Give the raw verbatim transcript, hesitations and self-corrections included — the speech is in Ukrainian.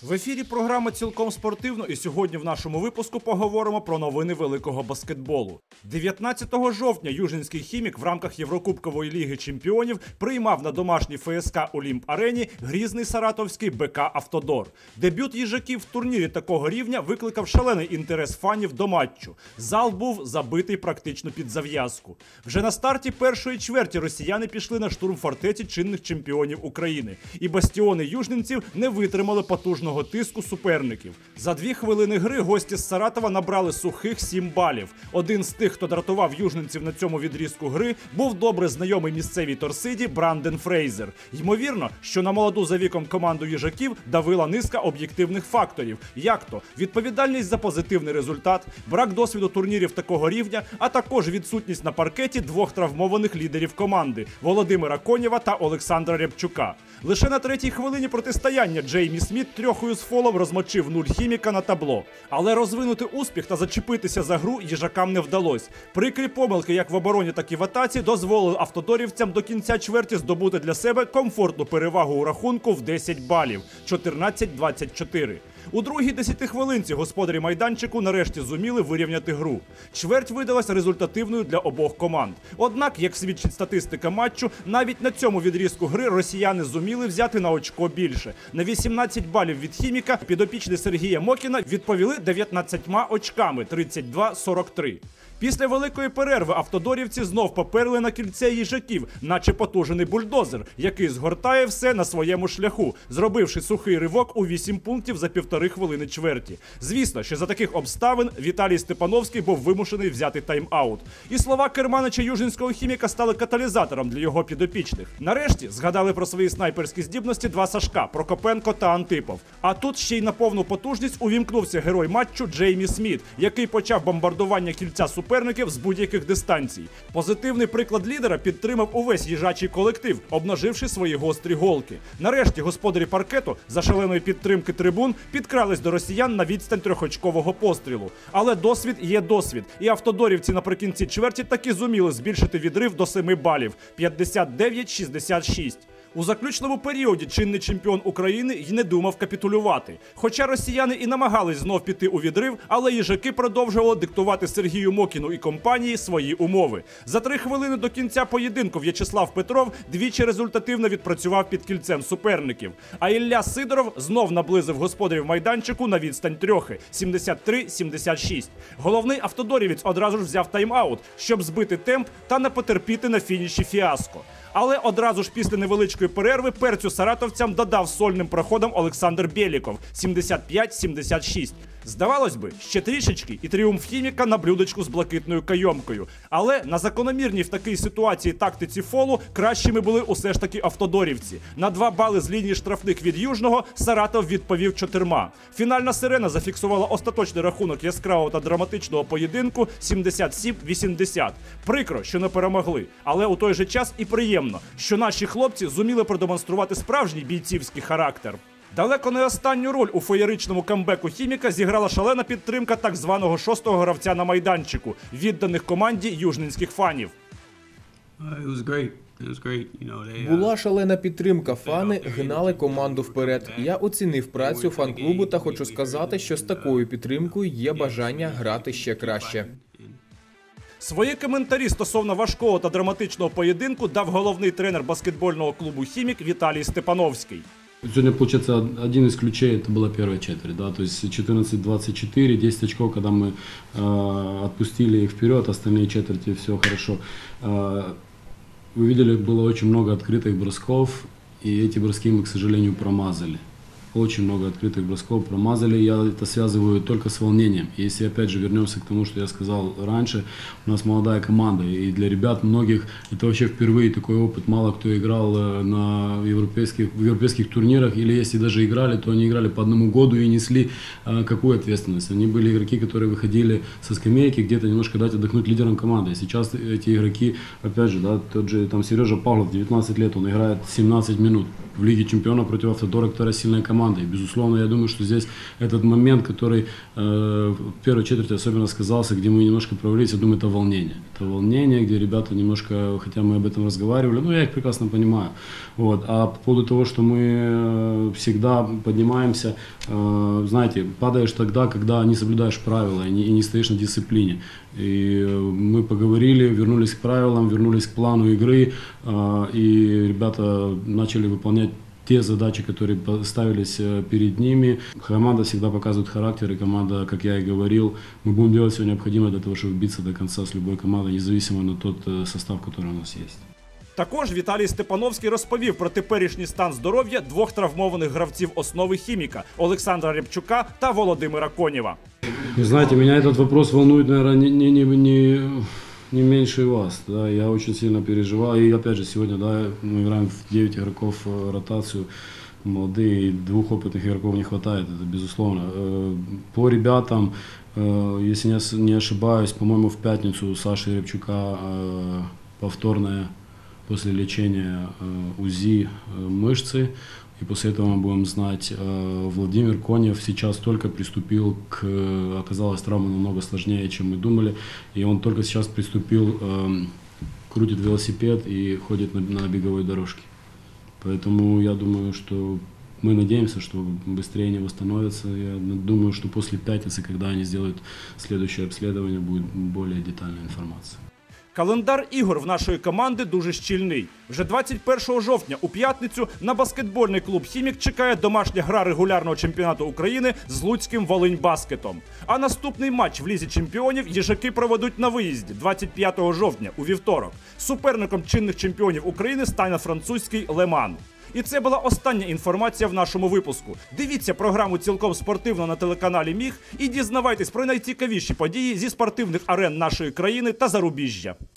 В ефірі програма «Цілком спортивно» і сьогодні в нашому випуску поговоримо про новини великого баскетболу. дев'ятнадцятого жовтня Южненський «Хімік» в рамках Єврокубкової ліги чемпіонів приймав на домашній ФСК «Олімп-арені» грізний саратовський БК «Автодор». Дебют їжаків в турнірі такого рівня викликав шалений інтерес фанів до матчу. Зал був забитий практично під зав'язку. Вже на старті першої чверті росіяни пішли на штурм фортеці чинних чемпіонів України. І бастіони южненців не витримали потужного тиску суперників. За дві хвилини гри гості з Саратова набрали сухих сім балів. Один з тих, хто дратував южненців на цьому відрізку гри, був добре знайомий місцевій торсиді Бранден Фрейзер. Ймовірно, що на молоду за віком команду їжаків давила низка об'єктивних факторів. Як то? Відповідальність за позитивний результат, брак досвіду турнірів такого рівня, а також відсутність на паркеті двох травмованих лідерів команди – Володимира Конєва та Олександра Рябчука. Лише на третій хвилині протистояння Джеймі Сміт трьохою з фолом розмочив нуль «Хіміка» на табло. Але розвинути успіх та зачепитися за гру їжакам не вдалося. Прикрі помилки як в обороні, так і в атаці дозволили автодорівцям до кінця чверті здобути для себе комфортну перевагу у рахунку в десять балів – чотирнадцять двадцять чотири. У другій десятихвилинці господарі майданчику нарешті зуміли вирівняти гру. Чверть видалась результативною для обох команд. Однак, як свідчить статистика матчу, навіть на цьому відрізку гри росіяни зуміли взяти на очко більше. На вісімнадцять балів від «Хіміка» підопічні Сергія Мокіна відповіли дев'ятнадцятьма очками – тридцять два сорок три. Після великої перерви автодорівці знов поперли на кільце їжаків, наче потужений бульдозер, який згортає все на своєму шляху, зробивши сухий ривок у вісім пунктів за півтори хвилини чверті. Звісно, що за таких обставин Віталій Степановський був вимушений взяти тайм-аут. І слова керманича южненського «Хіміка» стали каталізатором для його підопічних. Нарешті згадали про свої снайперські здібності два Сашка – Прокопенко та Антипов. А тут ще й на повну потужність увімкнувся герой матчу Джеймі Сміт, який почав бомбардування кільця суперників з будь-яких дистанцій. Позитивний приклад лідера підтримав увесь їжачий колектив, обнаживши свої гострі голки. Нарешті господарі паркету за шаленої підтримки трибун підкрались до росіян на відстань трьохочкового пострілу. Але досвід є досвід, і автодорівці наприкінці чверті таки зуміли збільшити відрив до семи балів – п'ятдесят дев'ять шістдесят шість. У заключному періоді чинний чемпіон України й не думав капітулювати. Хоча росіяни і намагались знов піти у відрив, але їжаки продовжували диктувати Сергію Мокіну і компанії свої умови. За три хвилини до кінця поєдинку В'ячеслав Петров двічі результативно відпрацював під кільцем суперників. А Ілля Сидоров знов наблизив господарів майданчику на відстань трьохи – сімдесят три сімдесят шість. Головний автодорівець одразу ж взяв тайм-аут, щоб збити темп та не потерпіти на фініші фіаско. Але одразу ж після невеличкої перерви перцю саратовцям додав сольним проходом Олександр Бєліков – сімдесят п'ять сімдесят шість. Здавалось би, ще трішечки і тріумф «Хіміка» на блюдечку з блакитною кайомкою. Але на закономірній в такій ситуації тактиці фолу кращими були усе ж таки автодорівці. На два бали з лінії штрафних від Южного Саратов відповів чотирма. Фінальна сирена зафіксувала остаточний рахунок яскравого та драматичного поєдинку сімдесят сім вісімдесят. Прикро, що не перемогли, але у той же час і приємно, що наші хлопці зуміли продемонструвати справжній бійцівський характер. Далеко не останню роль у феєричному камбеку «Хіміка» зіграла шалена підтримка так званого шостого гравця на майданчику, відданих команді южненських фанів. Була шалена підтримка, фани гнали команду вперед. Я оцінив працю фан-клубу та хочу сказати, що з такою підтримкою є бажання грати ще краще. Свої коментарі стосовно важкого та драматичного поєдинку дав головний тренер баскетбольного клубу «Хімік» Віталій Степановський. Сегодня, получается, один из ключей, это была первая четверть, да, то есть четырнадцать двадцать четыре, десять очков, когда мы э, отпустили их вперед, остальные четверти, все хорошо. Э, вы видели, было очень много открытых бросков, и эти броски мы, к сожалению, промазали. Очень много открытых бросков промазали, я это связываю только с волнением. Если опять же вернемся к тому, что я сказал раньше, у нас молодая команда, и для ребят многих это вообще впервые такой опыт. Мало кто играл на европейских, в европейских турнирах, или если даже играли, то они играли по одному году и несли а, какую ответственность. Они были игроки, которые выходили со скамейки, где-то немножко дать отдохнуть лидерам команды. Сейчас эти игроки, опять же, да, тот же там Сережа Павлов, девятнадцать лет, он играет семнадцать минут в Лиге чемпионов против Автодора, которая сильная команда. командой. Безусловно, я думаю, что здесь этот момент, который э, в первой четверти особенно сказался, где мы немножко провалились, я думаю, это волнение. Это волнение, где ребята немножко, хотя мы об этом разговаривали, ну, я их прекрасно понимаю. Вот. А по поводу того, что мы всегда поднимаемся, э, знаете, падаешь тогда, когда не соблюдаешь правила и не, и не стоишь на дисциплине. И мы поговорили, вернулись к правилам, вернулись к плану игры, э, и ребята начали выполнять те задачи, которые ставились перед ними. Команда всегда показывает характер, и команда, как я и говорил, мы будем делать все необходимое для того, чтобы биться до конца с любой командой, независимо на тот состав, который у нас есть. Також Віталій Степановський розповів про теперішній стан здоров'я двох травмованих гравців основи «Хіміка» – Олександра Рябчука та Володимира Конєва. Вы знаете, меня этот вопрос волнует, наверное, не, не, не, не меньше вас. Да? Я очень сильно переживаю. И опять же, сегодня да, мы играем в девять игроков ротацию. Молодые, двух опытных игроков не хватает, это безусловно. По ребятам, если не ошибаюсь, по-моему, в пятницу у Саши Рябчука повторное после лечения УЗИ мышцы. И после этого мы будем знать, Владимир Конев сейчас только приступил к, оказалась травма намного сложнее, чем мы думали, и он только сейчас приступил, крутит велосипед и ходит на, на беговой дорожке. Поэтому я думаю, что мы надеемся, что быстрее они восстановятся. Я думаю, что после пятницы, когда они сделают следующее обследование, будет более детальная информация. Календар ігор в нашої команди дуже щільний. Вже двадцять першого жовтня у п'ятницю на баскетбольний клуб «Хімік» чекає домашня гра регулярного чемпіонату України з Луцьким «Волиньбаскетом». А наступний матч в Лізі чемпіонів їжаки проведуть на виїзді двадцять п'ятого жовтня у вівторок. Суперником чинних чемпіонів України стане французький «Леман». І це була остання інформація в нашому випуску. Дивіться програму «Цілком спортивно» на телеканалі «Міг» і дізнавайтесь про найцікавіші події зі спортивних арен нашої країни та зарубіжжя.